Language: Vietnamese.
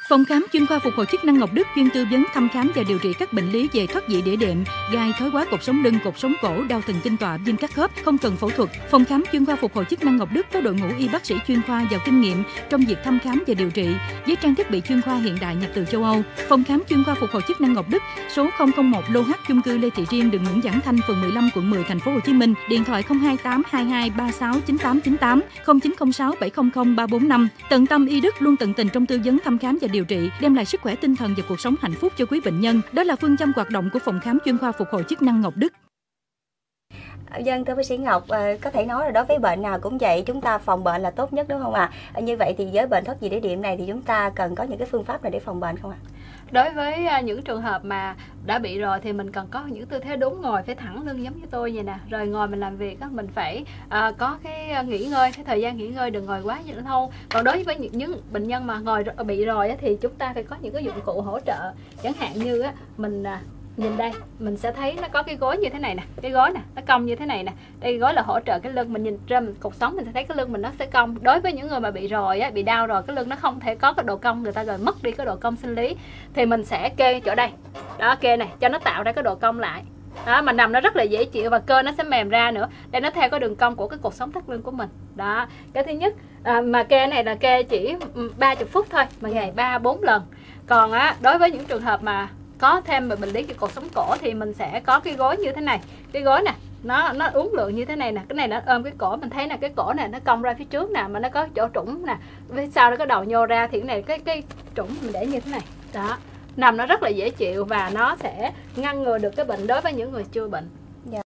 Phòng khám chuyên khoa phục hồi chức năng Ngọc Đức chuyên tư vấn thăm khám và điều trị các bệnh lý về thoát vị đĩa đệm, gai, thoái hóa cột sống lưng, cột sống cổ, đau thần kinh tọa, viêm các khớp, không cần phẫu thuật. Phòng khám chuyên khoa phục hồi chức năng Ngọc Đức có đội ngũ y bác sĩ chuyên khoa giàu kinh nghiệm trong việc thăm khám và điều trị với trang thiết bị chuyên khoa hiện đại nhập từ châu Âu. Phòng khám chuyên khoa phục hồi chức năng Ngọc Đức, số 001 Lô H, chung cư Lê Thị Riêng, đường Nguyễn Giảng Thanh, phường 15, quận 10, thành phố Hồ Chí Minh. Điện thoại 028 22 36 9898, 0906 700 345. Tận tâm y Đức luôn tận tình trong tư vấn thăm khám và điều trị, đem lại sức khỏe tinh thần và cuộc sống hạnh phúc cho quý bệnh nhân. Đó là phương châm hoạt động của phòng khám chuyên khoa phục hồi chức năng Ngọc Đức. Vâng, thưa bác sĩ Ngọc, có thể nói là đối với bệnh nào cũng vậy, chúng ta phòng bệnh là tốt nhất đúng không ạ? Như vậy thì với bệnh thoát vị đĩa đệm này thì chúng ta cần có những cái phương pháp nào để phòng bệnh không ạ? Đối với những trường hợp mà đã bị rồi thì mình cần có những tư thế đúng, ngồi phải thẳng lưng giống như tôi vậy nè. Rồi ngồi mình làm việc mình phải có cái nghỉ ngơi, cái thời gian nghỉ ngơi, đừng ngồi quá lâu. Còn đối với những bệnh nhân mà bị rồi thì chúng ta phải có những cái dụng cụ hỗ trợ. Chẳng hạn như mình nhìn đây, mình sẽ thấy nó có cái gối như thế này nè, cái gối nè, nó cong như thế này nè. Đây gối là hỗ trợ cái lưng, mình nhìn trên cột sống mình sẽ thấy cái lưng mình nó sẽ cong. Đối với những người mà bị rồi bị đau rồi, cái lưng nó không thể có cái độ cong, người ta rồi mất đi cái độ cong sinh lý thì mình sẽ kê chỗ đây. Đó, kê này cho nó tạo ra cái độ cong lại. Đó, mà nằm nó rất là dễ chịu và cơ nó sẽ mềm ra nữa. Đây nó theo cái đường cong của cái cột sống thắt lưng của mình. Đó, cái thứ nhất mà kê này là kê chỉ 30 phút thôi, mà ngày 3-4 lần. Còn đối với những trường hợp mà có thêm bệnh lý cột sống cổ thì mình sẽ có cái gối như thế này. Cái gối nè, nó uốn lượn như thế này nè, cái này nó ôm cái cổ, mình thấy là cái cổ này nó cong ra phía trước nè, mà nó có chỗ trũng nè, phía sau nó có đầu nhô ra thì cái này cái trũng mình để như thế này. Đó, nằm nó rất là dễ chịu và nó sẽ ngăn ngừa được cái bệnh đối với những người chưa bệnh.